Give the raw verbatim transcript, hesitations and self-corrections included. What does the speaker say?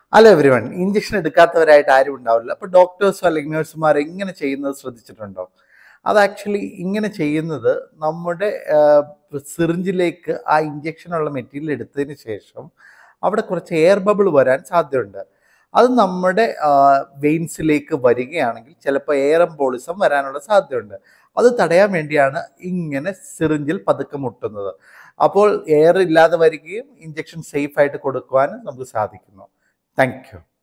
Hello everyone, injection എടുക്കാത്തവരായിട്ട് ആരും ഉണ്ടാവില്ല. അപ്പോൾ ഡോക്ടേഴ്സോ അല്ലെങ്കിൽ നഴ്സുമാർ ഇങ്ങനെ ചെയ്യുന്നത് ശ്രദ്ധിച്ചിട്ടുണ്ടോ? അത് ആക്ച്വലി ഇങ്ങനെ ചെയ്യുന്നത് നമ്മുടെ സിറിഞ്ചിലേക്ക് ആ ഇഞ്ചക്ഷനുള്ള മെറ്റീരിയൽ എടുത്തതിന് ശേഷം അവിടെ കുറച്ച് എയർ ബബിൾ വരാൻ സാധ്യതയുണ്ട്. അത് നമ്മുടെ വെയിൻസിലേക്ക് വരികയാണെങ്കിൽ ചിലപ്പോൾ എയർ എംബോളിസം വരാനുള്ള സാധ്യതയുണ്ട്. അത് തടയാൻ വേണ്ടിയാണ് ഇങ്ങനെ സിറിഞ്ചിൽ പതുക്കെ മുട്ടുന്നത്. അപ്പോൾ എയർ ഇല്ലാതെ വരികയും ഇഞ്ചക്ഷൻ സേഫ് ആയിട്ട് കൊടുക്കുവാനും നമുക്ക് സാധിക്കുന്നു. Thank you.